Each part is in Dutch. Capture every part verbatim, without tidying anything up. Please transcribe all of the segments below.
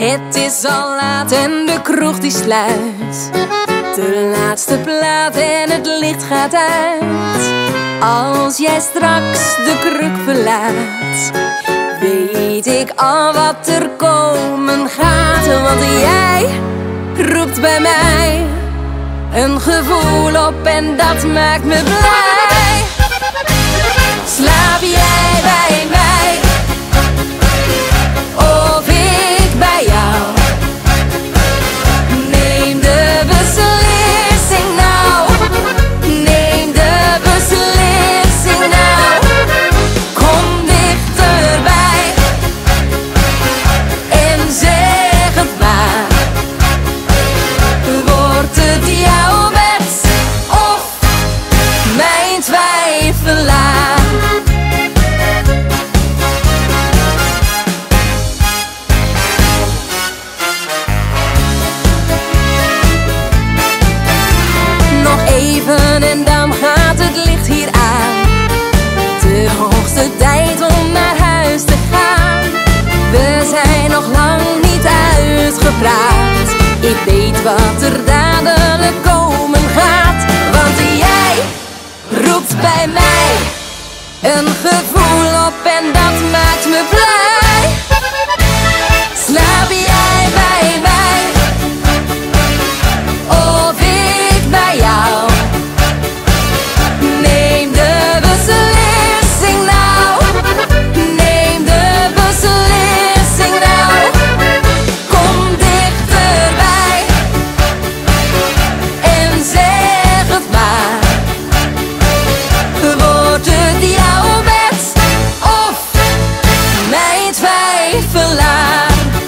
Het is al laat en de kroeg die sluit. De laatste plaat en het licht gaat uit. Als jij straks de kruk verlaat, weet ik al wat er komen gaat. Want jij roept bij mij een gevoel op en dat maakt me blij. Slaap jij bij mij of ik bij jou? Neem de beslissing nou, neem de beslissing nou. Kom dichterbij en zeg het maar. Wordt het jouw bed of mijn twijfelaar? Nog even en dan gaat het licht hier aan. De hoogste tijd om naar huis te gaan. We zijn nog lang niet uitgepraat. Ik weet wat er dadelijk komen gaat. Want jij roept bij mij een gevoel op en dat maakt me blij. Slaap jij bij mij of ik bij jou? Neem de beslissing nou, neem de beslissing nou. Kom dichterbij en zeg het maar. Wordt het jouw bed of mijn twijfelaar?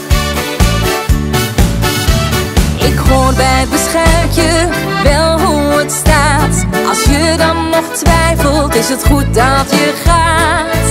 Ik hoor bij het beschuitje wel hoe het staat. Als je dan nog twijfelt, is het goed dat je gaat.